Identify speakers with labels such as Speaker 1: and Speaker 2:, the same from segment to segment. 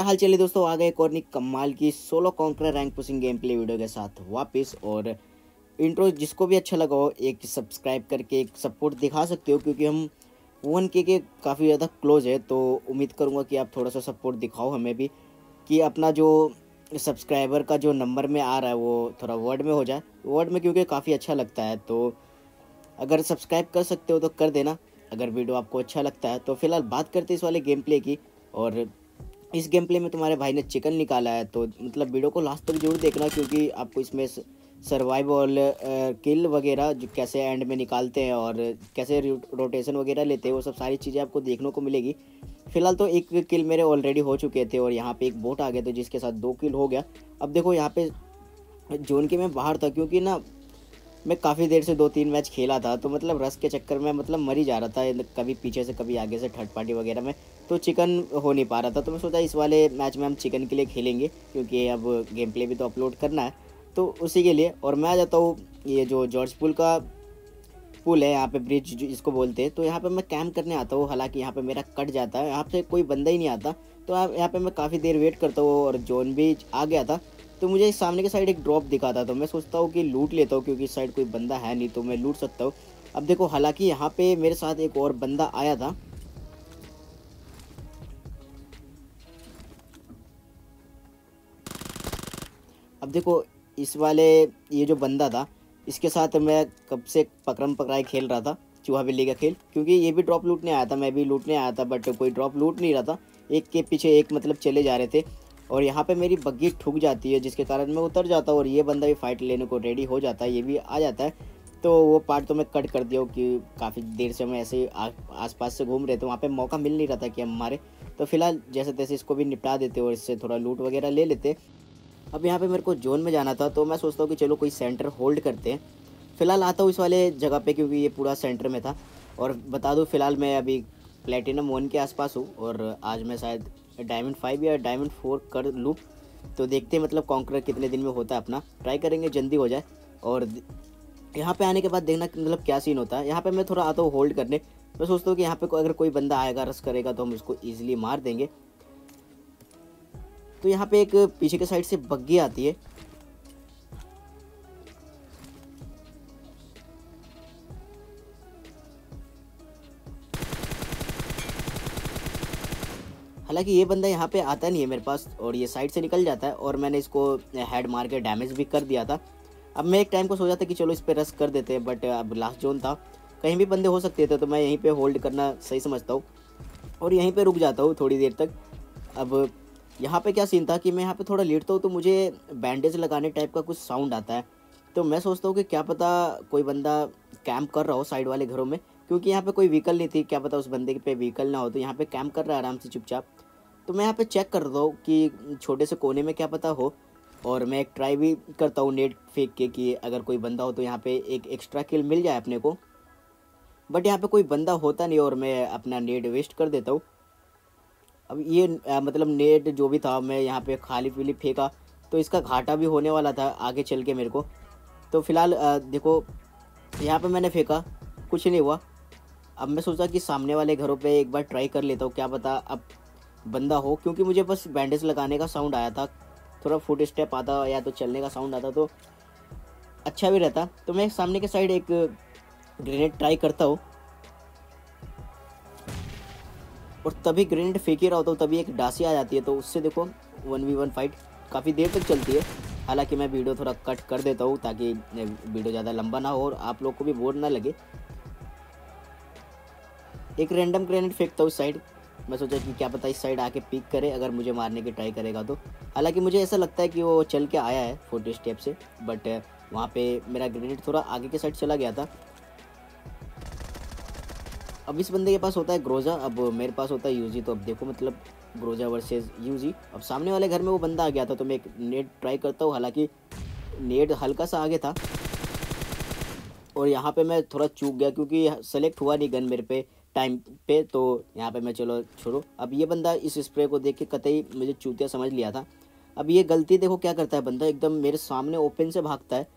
Speaker 1: क्या हाल चल है दोस्तों। आ गए एक और कमाल की solo conqueror rank pushing game play video के साथ वापस। और इंट्रो जिसको भी अच्छा लगा हो एक सब्सक्राइब करके एक सपोर्ट दिखा सकते हो, क्योंकि हम 1K के काफ़ी ज़्यादा क्लोज है। तो उम्मीद करूँगा कि आप थोड़ा सा सपोर्ट दिखाओ हमें भी, कि अपना जो सब्सक्राइबर का जो नंबर में आ रहा है वो थोड़ा वर्ड में हो जाए, वर्ड में, क्योंकि काफ़ी अच्छा लगता है। तो अगर सब्सक्राइब कर सकते हो तो कर देना, अगर वीडियो आपको अच्छा लगता है। तो फिलहाल बात करते हैं इस वाले गेम प्ले की। और इस गेम प्ले में तुम्हारे भाई ने चिकन निकाला है, तो मतलब वीडियो को लास्ट तक जरूर देखना, क्योंकि आपको इसमें सर्वाइवल किल वगैरह जो कैसे एंड में निकालते हैं और कैसे रोटेशन वगैरह लेते हैं, वो सब सारी चीज़ें आपको देखने को मिलेगी। फिलहाल तो एक किल मेरे ऑलरेडी हो चुके थे और यहाँ पे एक बोट आ गया था जिसके साथ 2 किल हो गया। अब देखो यहाँ पे जोन के मैं बाहर था, क्योंकि ना मैं काफ़ी देर से 2-3 मैच खेला था, तो मतलब रस के चक्कर में मतलब मर ही जा रहा था, कभी पीछे से कभी आगे से थर्ड पार्टी वगैरह में, तो चिकन हो नहीं पा रहा था। तो मैं सोचा इस वाले मैच में हम चिकन के लिए खेलेंगे, क्योंकि अब गेम प्ले भी तो अपलोड करना है, तो उसी के लिए। और मैं आ जाता हूँ ये जो जॉर्ज पुल का पुल है, यहाँ पे ब्रिज जो इसको बोलते हैं, तो यहाँ पे मैं कैंप करने आता हूँ। हालांकि यहाँ पे मेरा कट जाता है, यहाँ पे कोई बंदा ही नहीं आता, तो यहाँ पे मैं काफ़ी देर वेट करता हूँ और जोन भी आ गया था। तो मुझे इस सामने के साइड एक ड्रॉप दिखा था, तो मैं सोचता हूँ कि लूट लेता हूँ, क्योंकि इस साइड कोई बंदा है नहीं, तो मैं लूट सकता हूँ। अब देखो, हालांकि यहाँ पे मेरे साथ एक और बंदा आया था। अब देखो इस वाले ये जो बंदा था, इसके साथ मैं कब से पकड़म पकड़ाई खेल रहा था, चूहा बिल्ली का खेल, क्योंकि ये भी ड्रॉप लूटने आया था, मैं भी लूटने आया था, बट कोई ड्रॉप लूट नहीं रहा था। एक के पीछे एक मतलब चले जा रहे थे, और यहाँ पे मेरी बग्गी ठुक जाती है, जिसके कारण मैं उतर जाता हूँ और ये बंदा भी फाइट लेने को रेडी हो जाता है, ये भी आ जाता है। तो वो पार्ट तो मैं कट कर दिया हूँ कि काफ़ी देर से हम ऐसे ही आस पास से घूम रहे थे, वहाँ पे मौका मिल नहीं रहा था कि हम मारे। तो फिलहाल जैसे तैसे इसको भी निपटा देते और इससे थोड़ा लूट वगैरह ले लेते। अब यहाँ पे मेरे को जोन में जाना था, तो मैं सोचता हूँ कि चलो कोई सेंटर होल्ड करते हैं। फिलहाल आता हूँ इस वाले जगह पे, क्योंकि ये पूरा सेंटर में था। और बता दूँ फिलहाल मैं अभी प्लेटिनम 1 के आसपास हूँ, और आज मैं शायद डायमंड 5 या डायमंड 4 कर लूँ। तो देखते हैं मतलब कॉन्करर कितने दिन में होता है, अपना ट्राई करेंगे जल्दी हो जाए। और यहाँ पे आने के बाद देखना कि मतलब क्या सीन होता है। यहाँ पे मैं थोड़ा आता हूँ होल्ड करने, मैं सोचता हूँ कि यहाँ पे अगर कोई बंदा आएगा रस करेगा तो हम उसको ईजिली मार देंगे। तो यहाँ पे एक पीछे के साइड से बग्गी आती है। हालांकि ये बंदा यहाँ पे आता नहीं है मेरे पास, और ये साइड से निकल जाता है, और मैंने इसको हेड मार के डैमेज भी कर दिया था। अब मैं एक टाइम को सोचा था कि चलो इस पे रश कर देते हैं, बट अब लास्ट जोन था, कहीं भी बंदे हो सकते थे, तो मैं यहीं पे होल्ड करना सही समझता हूँ और यहीं पे रुक जाता हूँ थोड़ी देर तक। अब यहाँ पे क्या सीन था कि मैं यहाँ पे थोड़ा लेटता हूँ, तो मुझे बैंडेज लगाने टाइप का कुछ साउंड आता है। तो मैं सोचता हूँ कि क्या पता कोई बंदा कैंप कर रहा हो साइड वाले घरों में, क्योंकि यहाँ पे कोई व्हीकल नहीं थी, क्या पता उस बंदे पे व्हीकल ना हो, तो यहाँ पे कैंप कर रहा है आराम से चुपचाप। तो मैं यहाँ पे चेक कर रहा हूँ कि छोटे से कोने में क्या पता हो, और मैं एक ट्राई भी करता हूँ नेट फेंक के कि अगर कोई बंदा हो तो यहाँ पे एक एक्स्ट्रा किल मिल जाए अपने को। बट यहाँ पे कोई बंदा होता नहीं और मैं अपना नेट वेस्ट कर देता हूँ। अब ये मतलब नेट जो भी था मैं यहाँ पे खाली पीली फेंका, तो इसका घाटा भी होने वाला था आगे चल के मेरे को। तो फिलहाल देखो यहाँ पे मैंने फेंका, कुछ नहीं हुआ। अब मैं सोचा कि सामने वाले घरों पे एक बार ट्राई कर लेता हूँ, क्या पता अब बंदा हो, क्योंकि मुझे बस बैंडेज लगाने का साउंड आया था, थोड़ा फुट स्टेप आता या तो चलने का साउंड आता तो अच्छा भी रहता। तो मैं सामने के साइड एक ग्रेनेड ट्राई करता हूँ, और तभी ग्रेनेड फेंक ही रहा होता हूँ, तभी एक डासी आ जाती है, तो उससे देखो 1v1 फाइट काफ़ी देर तक चलती है। हालांकि मैं वीडियो थोड़ा कट कर देता हूँ ताकि वीडियो ज़्यादा लंबा ना हो और आप लोग को भी बोर ना लगे। एक रैंडम ग्रेनेड फेंकता हूँ उस साइड, मैं सोचा कि क्या पता इस साइड आके पिक करे अगर मुझे मारने की ट्राई करेगा तो। हालांकि मुझे ऐसा लगता है कि वो चल के आया है 40 स्टेप से, बट वहाँ पे मेरा ग्रेनेड थोड़ा आगे के साइड चला गया था। अब इस बंदे के पास होता है ग्रोजा, अब मेरे पास होता है यूजी। तो अब देखो मतलब ग्रोजा वर्सेस यूजी। अब सामने वाले घर में वो बंदा आ गया था, तो मैं एक नेट ट्राई करता हूँ, हालांकि नेट हल्का सा आगे था, और यहाँ पे मैं थोड़ा चूक गया क्योंकि सेलेक्ट हुआ नहीं गन मेरे पे टाइम पे। तो यहाँ पे मैं चलो छोड़ो। अब ये बंदा इस स्प्रे को देख के कतई मुझे चूतिया समझ लिया था। अब ये गलती देखो क्या करता है बंदा, एकदम मेरे सामने ओपन से भागता है।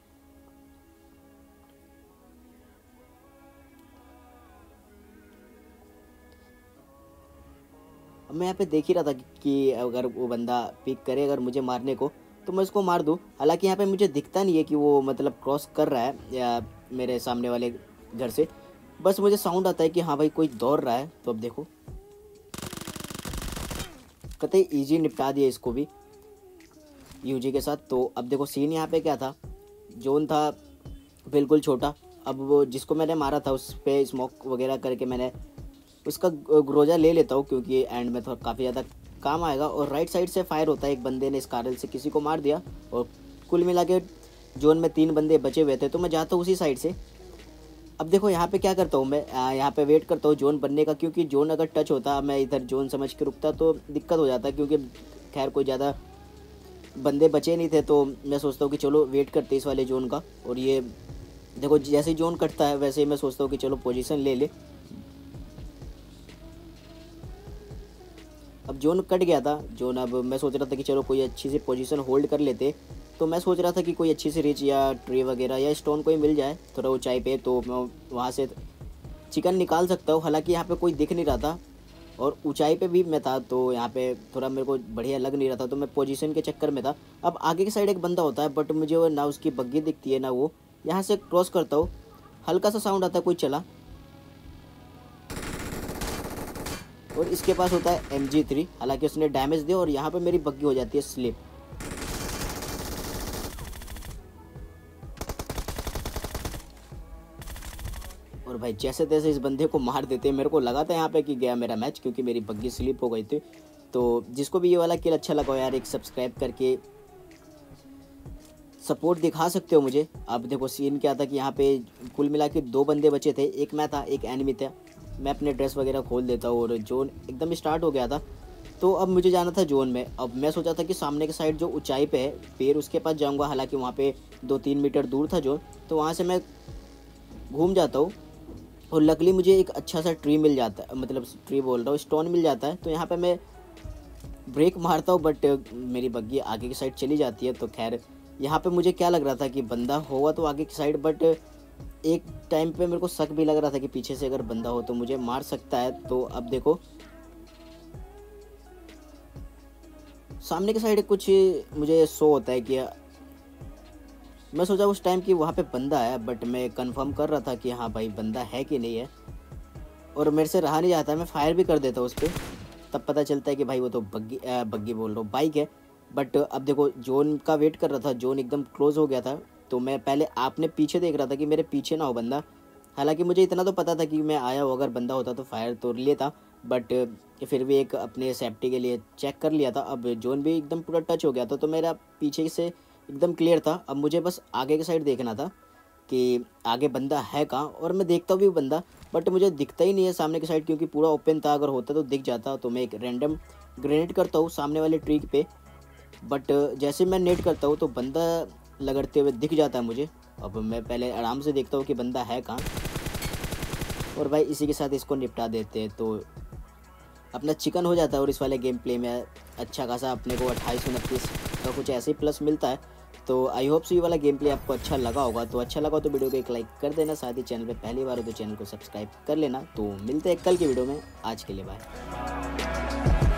Speaker 1: अब मैं यहाँ पे देख ही रहा था कि अगर वो बंदा पिक करे अगर मुझे मारने को तो मैं उसको मार दूँ। हालांकि यहाँ पे मुझे दिखता नहीं है कि वो मतलब क्रॉस कर रहा है या मेरे सामने वाले घर से, बस मुझे साउंड आता है कि हाँ भाई कोई दौड़ रहा है। तो अब देखो कतई ईजी निपटा दिया इसको भी यूजी के साथ। तो अब देखो सीन यहाँ पे क्या था, जोन था बिल्कुल छोटा। अब वो जिसको मैंने मारा था उस पर स्मोक वगैरह करके मैंने उसका ग्रोजा ले लेता हूँ क्योंकि एंड में थोड़ा काफ़ी ज़्यादा काम आएगा। और राइट साइड से फायर होता है, एक बंदे ने स्कारल से किसी को मार दिया और कुल मिला के जोन में 3 बंदे बचे हुए थे, तो मैं जाता हूँ उसी साइड से। अब देखो यहाँ पे क्या करता हूँ मैं, यहाँ पे वेट करता हूँ जोन बनने का, क्योंकि जोन अगर टच होता मैं इधर जोन समझ के रुकता तो दिक्कत हो जाता, क्योंकि खैर कोई ज़्यादा बंदे बचे नहीं थे। तो मैं सोचता हूँ कि चलो वेट करते इस वाले जोन का। और ये देखो जैसे ही जोन कटता है वैसे ही मैं सोचता हूँ कि चलो पोजीशन ले ले। अब जोन कट गया था जोन, अब मैं सोच रहा था कि चलो कोई अच्छी सी पोजीशन होल्ड कर लेते। तो मैं सोच रहा था कि कोई अच्छी सी रिच या ट्री वगैरह या स्टोन कोई मिल जाए थोड़ा ऊंचाई पे, तो मैं वहाँ से चिकन निकाल सकता हूँ। हालांकि यहाँ पे कोई दिख नहीं रहा था और ऊंचाई पे भी मैं था, तो यहाँ पे थोड़ा मेरे को बढ़िया लग नहीं रहा था, तो मैं पोजीशन के चक्कर में था। अब आगे की साइड एक बंदा होता है बट मुझे वो ना उसकी बग्गी दिखती है ना वो। यहाँ से क्रॉस करता हूँ, हल्का सा साउंड आता है कोई चला, और इसके पास होता है MG3। हालांकि उसने डैमेज दिया और यहाँ पे मेरी बग्गी हो जाती है स्लिप। और भाई जैसे तैसे इस बंदे को मार देते। मेरे को लगा था यहाँ पे कि गया मेरा मैच, क्योंकि मेरी बग्गी स्लिप हो गई थी। तो जिसको भी ये वाला किल अच्छा लगा यार, एक सब्सक्राइब करके सपोर्ट दिखा सकते हो मुझे। अब देखो सीन क्या था कि यहाँ पे कुल मिला के 2 बंदे बचे थे, एक मैं था एक एनिमी था। मैं अपने ड्रेस वगैरह खोल देता हूँ और जोन एकदम स्टार्ट हो गया था। तो अब मुझे जाना था जोन में। अब मैं सोचा था कि सामने के साइड जो ऊंचाई पे है पेड़ उसके पास जाऊँगा, हालांकि वहाँ पे 2-3 मीटर दूर था जोन, तो वहाँ से मैं घूम जाता हूँ और लकली मुझे एक अच्छा सा ट्री मिल जाता है, मतलब ट्री बोल रहा हूँ स्टोन मिल जाता है। तो यहाँ पे मैं ब्रेक मारता हूँ बट मेरी बग्गी आगे की साइड चली जाती है। तो खैर यहाँ पे मुझे क्या लग रहा था कि बंदा होगा तो आगे की साइड, बट एक टाइम पे मेरे को शक भी लग रहा था कि पीछे से अगर बंदा हो तो मुझे मार सकता है। तो अब देखो सामने की साइड कुछ मुझे शो होता है कि मैं सोचा उस टाइम कि वहाँ पे बंदा है, बट मैं कंफर्म कर रहा था कि हाँ भाई बंदा है कि नहीं है, और मेरे से रहा नहीं जाता है। मैं फायर भी कर देता हूँ उस पर, तब पता चलता है कि भाई वो तो बग्गी बोल रहा हूँ बाइक है। बट अब देखो जोन का वेट कर रहा था, जोन एकदम क्लोज हो गया था। तो मैं पहले आपने पीछे देख रहा था कि मेरे पीछे ना हो बंदा। हालांकि मुझे इतना तो पता था कि मैं आया हूँ, अगर बंदा होता तो फायर तो लेता, बट फिर भी एक अपने सेफ्टी के लिए चेक कर लिया था। अब जोन भी एकदम पूरा टच हो गया था तो मेरा पीछे से एकदम क्लियर था। अब मुझे बस आगे की साइड देखना था कि आगे बंदा है कहाँ, और मैं देखता भी बंदा बट मुझे दिखता ही नहीं है सामने की साइड, क्योंकि पूरा ओपन था। अगर होता तो दिख जाता। तो मैं एक रैंडम ग्रेनेड करता हूँ सामने वाले ट्री पे, बट जैसे मैं नेट करता हूँ तो बंदा लगड़ते हुए दिख जाता है मुझे। अब मैं पहले आराम से देखता हूँ कि बंदा है कहाँ, और भाई इसी के साथ इसको निपटा देते हैं तो अपना चिकन हो जाता है। और इस वाले गेम प्ले में अच्छा खासा अपने को 28-29 का कुछ ऐसे ही प्लस मिलता है। तो आई होप सो ये वाला गेम प्ले आपको अच्छा लगा होगा। तो अच्छा लगा तो वीडियो को एक लाइक कर देना, साथ ही चैनल पे पहली बार हो तो चैनल को सब्सक्राइब कर लेना। तो मिलते हैं कल की वीडियो में, आज के लिए बाय।